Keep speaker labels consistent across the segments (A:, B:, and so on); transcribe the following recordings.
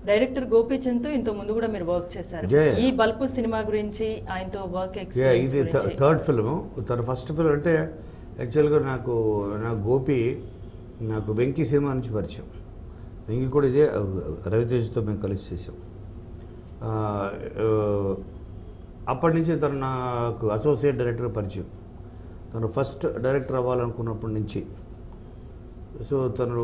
A: Director Gopichand ఇంత ముందు కూడా మీరు వర్క్ చేశారు. ఈ బల్పు సినిమా గురించి ఆయనతో వర్క్ ఎక్స్పీరియన్స్
B: ఇది థర్డ్ ఫిల్మ్. తన ఫస్ట్ ఫిల్మ్ అంటే యాక్చువల్గా నాకు గోపి నాకు వెంకీ సినిమా నుంచి పరిచయం. వెంకీ కూడా ఇదే రవితేజ్తో మేము కలిసి చేసాం. అప్పటి నుంచి తను నాకు అసోసియేట్ డైరెక్టర్ పరిచయం. తను ఫస్ట్ డైరెక్టర్ అవ్వాలనుకున్నప్పటి నుంచి. సో తను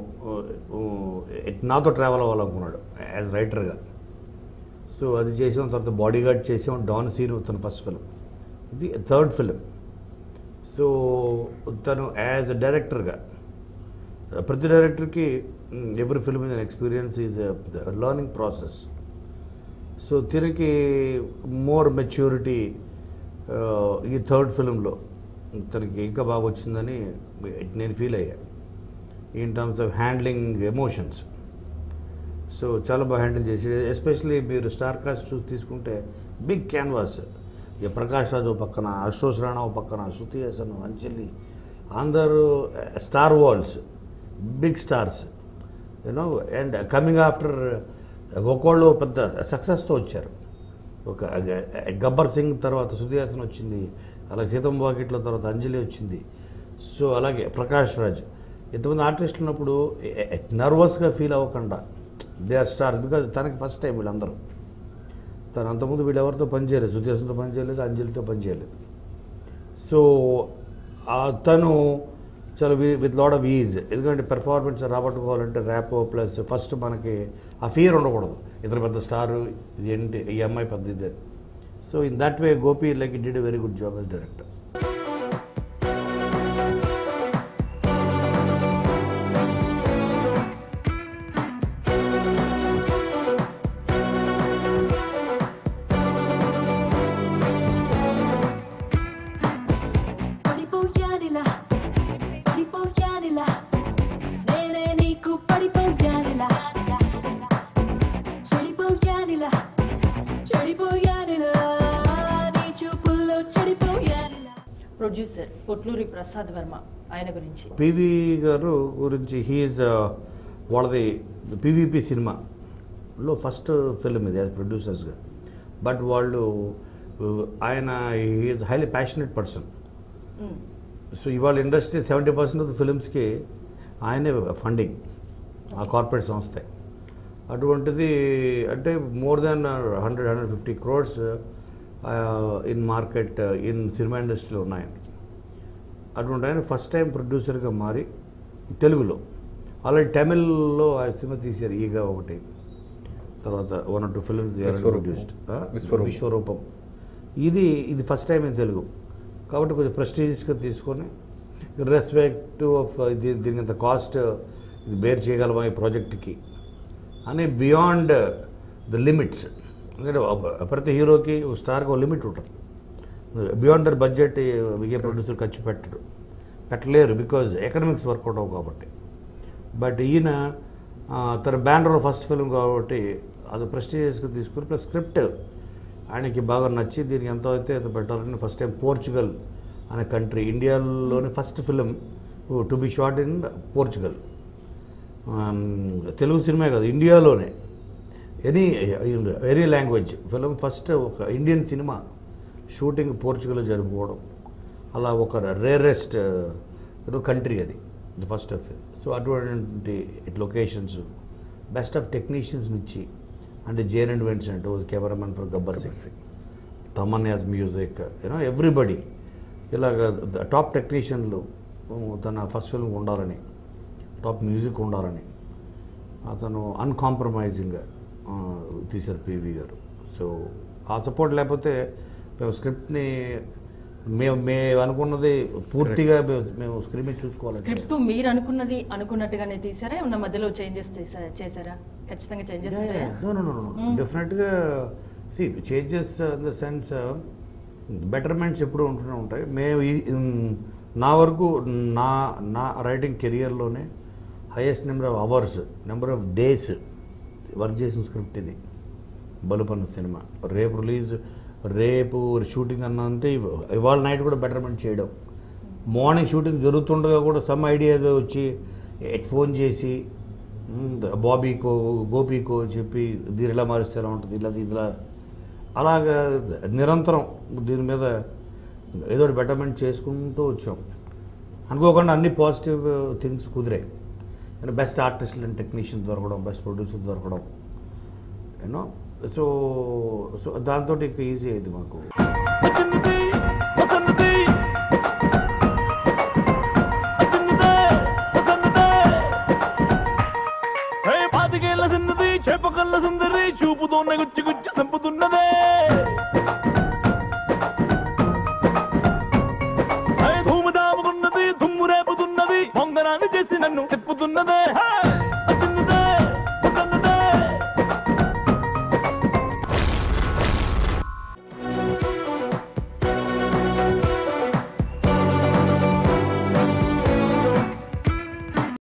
B: నాతో ట్రావెల్ అవ్వాలనుకున్నాడు యాజ్ రైటర్గా. సో అది చేసాం. తర్వాత బాడీ గార్డ్ చేసాం. డాన్ సీను తన ఫస్ట్ ఫిలిం. ఇది థర్డ్ ఫిలిం. సో తను యాజ్ ఎ డైరెక్టర్గా ప్రతి డైరెక్టర్కి every film is an experience is learning process. So తిరిగి మోర్ మెచ్యూరిటీ ఈ థర్డ్ ఫిలింలో తనకి ఇంకా బాగా వచ్చిందని నేను ఫీల్ అయ్యా in terms of handling emotions. So చాలా బాగా హ్యాండిల్ చేసి, ఎస్పెషలీ మీరు స్టార్ కాస్ట్ చూసి తీసుకుంటే బిగ్ క్యాన్వాస్. ఇక ప్రకాష్ రాజ్ పక్కన, అశోక్ రాణా పక్కన, శృతి హాసన్, అంజలి, అందరూ star walls, big stars you know. And coming after ఒక్కోళ్ళు పెద్ద సక్సెస్తో వచ్చారు. ఒక గబ్బర్ సింగ్ తర్వాత శృతి హాసన్ వచ్చింది, అలాగే సీతం వాకిట్ల తర్వాత అంజలి వచ్చింది. సో అలాగే ప్రకాష్ రాజ్, ఎంతమంది ఆర్టిస్టులు ఉన్నప్పుడు నర్వస్గా ఫీల్ అవ్వకుండా దే ఆర్ స్టార్స్. బికాజ్ తనకి ఫస్ట్ టైం వీళ్ళందరూ. తను అంతకుముందు వీళ్ళు ఎవరితో పనిచేయలేదు, శృతి హాసన్తో పనిచేయలేదు, అంజలితో పనిచేయలేదు. సో తను చాలా విత్ లాట్ ఆఫ్ ఈజ్. ఎందుకంటే పెర్ఫార్మెన్స్ రాబట్టుకోవాలంటే ర్యాపో ప్లస్ ఫస్ట్ మనకి ఆ ఫియర్ ఉండకూడదు. ఇతర పెద్ద స్టారు, ఇది ఏంటి ఈ అమ్మాయి పెద్ద ఇదే. So in that way Gopi like it did a very good job as director.
A: Producer Potluri Prasad Varma, ఆయన గురించి
B: పివి గారు గురించి హీఈస్ వాళ్ళది పివిపి సినిమాలో ఫస్ట్ ఫిల్మ్ ఇది యాజ్ ప్రొడ్యూసర్స్గా. బట్ వాళ్ళు ఆయన he is highly passionate person. So ఇవాళ ఇండస్ట్రీ 70% ఆఫ్ ద ఫిలిమ్స్కి ఆయనే ఫండింగ్, ఆ కార్పొరేట్ సంస్థ. అటువంటిది అంటే more than 100-150 crores in market in cinema ఇండస్ట్రీలో ఉన్నాయండి. అటువంటి ఆయన ఫస్ట్ టైం ప్రొడ్యూసర్గా మారి తెలుగులో ఆల్రెడీ తమిళ్లో ఆయన సినిమా తీశారు, ఈగా ఒకటి, తర్వాత 1 or 2 ఫిల్మ్స్ ప్రొడ్యూస్డ్, విశ్వరూపం. ఇది ఫస్ట్ టైం ఇన్ తెలుగు కాబట్టి కొంచెం ప్రెస్టీజియస్గా తీసుకొని రెస్పెక్ట్ ఆఫ్ దీనికి ఇంత కాస్ట్ ఇది బేర్ చేయగలమా ఈ ప్రాజెక్ట్కి అని బియాండ్ ద లిమిట్స్. ఎందుకంటే ప్రతి హీరోకి స్టార్కి ఒక లిమిట్ ఉంటుంది. బియాండ్ దర్ బడ్జెట్ ఏ ప్రొడ్యూసర్ ఖర్చు పెట్టలేరు బికాజ్ ఎకనామిక్స్ వర్కౌట్ అవ్వవు కాబట్టి. బట్ ఈయన తన బ్యానర్లో ఫస్ట్ ఫిల్మ్ కాబట్టి అది ప్రెస్టీజియస్గా తీసుకుని ప్లస్ స్క్రిప్ట్ ఆయనకి బాగా నచ్చి దీనికి ఎంత అయితే అంత పెట్టాలని ఫస్ట్ టైం పోర్చుగల్ అనే కంట్రీ, ఇండియాలోని first film to be shot in Portugal. Telugu cinema కాదు, ఇండియాలోనే ఎనీ లాంగ్వేజ్ ఫిలిం ఫస్ట్ ఒక ఇండియన్ సినిమా షూటింగ్ పోర్చుగల్లో జరుపుకోవడం, అలా ఒక రేరెస్ట్ కంట్రీ అది ఫస్ట్ ఆఫ్. సో అటువంటి లొకేషన్స్, బెస్ట్ ఆఫ్ టెక్నీషియన్స్ ఇచ్చి, అంటే Jayanan Vincent was cameramen for Gabbar Singh, Thaman as music, you know everybody ఇలాగ టాప్ టెక్నీషియన్లు తన ఫస్ట్ ఫిల్మ్ ఉండాలని, టాప్ మ్యూజిక్ ఉండాలని అతను అన్కాంప్రమైజింగ్గా తీశారు పివి గారు. సో ఆ సపోర్ట్ లేకపోతే మేము స్క్రిప్ట్ని మేము అనుకున్నది పూర్తిగా మేము స్క్రీన్ చూసుకోవాలి.
A: స్క్రిప్ట్ మీరు అనుకున్నట్టుగానే తీసారా, ఉన్న మధ్యలో చేంజెస్ చేశారా? ఖచ్చితంగా చేంజెస్
B: డెఫినెట్గా changes in the sense betterments ఎప్పుడు ఉంటూనే ఉంటాయి. మేము నా వరకు నా రైటింగ్ కెరియర్లోనే highest number of hours, number of days work చేసిన స్క్రిప్ట్ ఇది బలుపన్న సినిమా. రేపు షూటింగ్ అన్నంటే ఇవాళ నైట్ కూడా బెటర్మెంట్ చేయడం, మార్నింగ్ షూటింగ్ జరుగుతుండగా కూడా సమ్ ఐడియా వచ్చి ఫోన్ చేసి బాబీకో గోపీకో చెప్పి దీని ఇలా మారిస్తే ఎలా ఉంటుంది, ఇలా అలాగా నిరంతరం దీని మీద ఏదో బెటర్మెంట్ చేసుకుంటూ వచ్చాం. అనుకోకుండా అన్ని పాజిటివ్ థింగ్స్ కుదిరాయి. బెస్ట్ ఆర్టిస్టులు అండ్ టెక్నీషియన్స్ దొరకడం, బెస్ట్ ప్రొడ్యూసర్ దొరకడం, యూనో. సో దాంతో ఇక ఈజీ అయింది మాకు.
C: చేపకల్ల సుందరి చూపుతోన్న గుచ్చి గుచ్చి సంపుతున్నదే, ధూము దాముకున్నది దుమ్ము రేపుతున్నది, పొంగనాన్ని చేసి నన్ను తిప్పుతున్నదే.